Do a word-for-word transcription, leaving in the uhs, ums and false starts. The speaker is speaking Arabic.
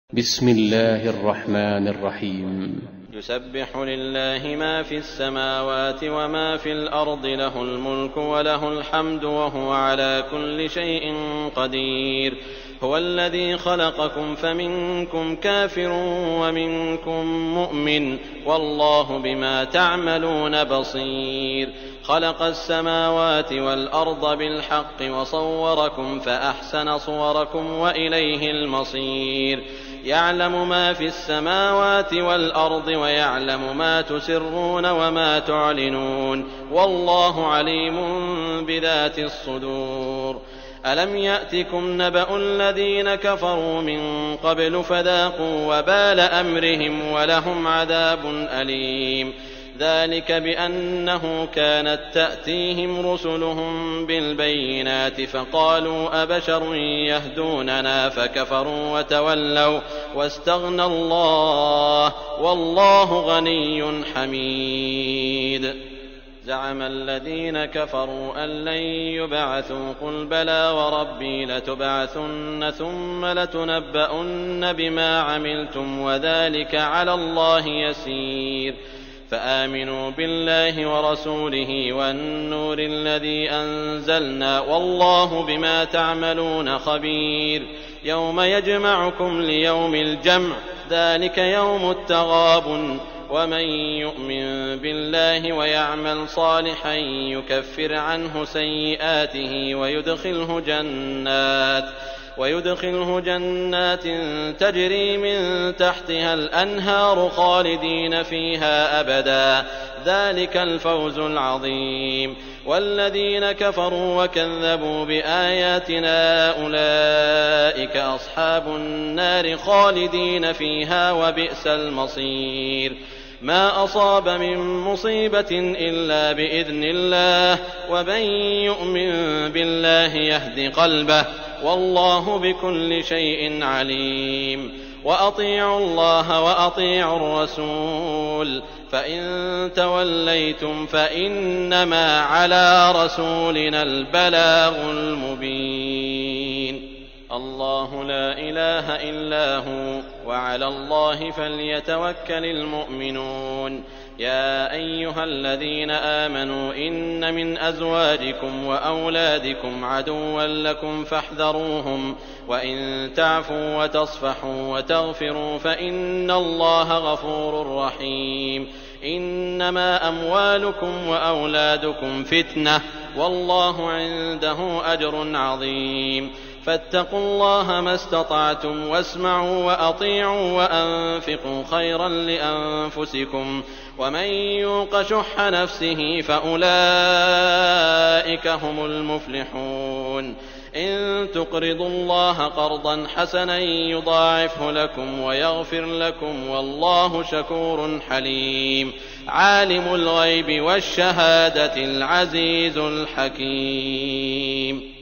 بسم الله الرحمن الرحيم. يسبح لله ما في السماوات وما في الأرض، له الملك وله الحمد وهو على كل شيء قدير. هو الذي خلقكم فمنكم كافر ومنكم مؤمن، والله بما تعملون بصير. خلق السماوات والأرض بالحق وصوركم فأحسن صوركم وإليه المصير. يعلم ما في السماوات والأرض ويعلم ما تسرون وما تعلنون، والله عليم بذات الصدور. ألم يأتكم نبأ الذين كفروا من قبل فذاقوا وبال أمرهم ولهم عذاب أليم. ذلك بأنه كانت تأتيهم رسلهم بالبينات فقالوا أبشر يهدوننا فكفروا وتولوا واستغنى الله والله غني حميد. زعم الذين كفروا أن لن يبعثوا، قل بلى وربي لتبعثن ثم لتنبؤن بما عملتم وذلك على الله يسير. فآمنوا بالله ورسوله والنور الذي أنزلنا، والله بما تعملون خبير. يوم يجمعكم ليوم الجمع، ذلك يوم التغابن. ومن يؤمن بالله ويعمل صالحا يكفر عنه سيئاته ويدخله جنات ويدخله جنات تجري من تحتها الأنهار خالدين فيها أبدا، ذلك الفوز العظيم. والذين كفروا وكذبوا بآياتنا أولئك أصحاب النار خالدين فيها وبئس المصير. ما أصاب من مصيبة إلا بإذن الله، ومن يؤمن بالله يهد قلبه، والله بكل شيء عليم. وأطيعوا الله وأطيعوا الرسول، فإن توليتم فإنما على رسولنا البلاغ المبين. الله لا إله إلا هو، وعلى الله فليتوكل المؤمنون. يا أيها الذين آمنوا إن من أزواجكم وأولادكم عدوا لكم فاحذروهم، وإن تعفوا وتصفحوا وتغفروا فإن الله غفور رحيم. إنما أموالكم وأولادكم فتنة، والله عنده أجر عظيم. فاتقوا الله ما استطعتم واسمعوا وأطيعوا وأنفقوا خيرا لأنفسكم، ومن يوق شح نفسه فأولئك هم المفلحون. إن تقرضوا الله قرضا حسنا يضاعفه لكم ويغفر لكم، والله شكور حليم. عالم الغيب والشهادة العزيز الحكيم.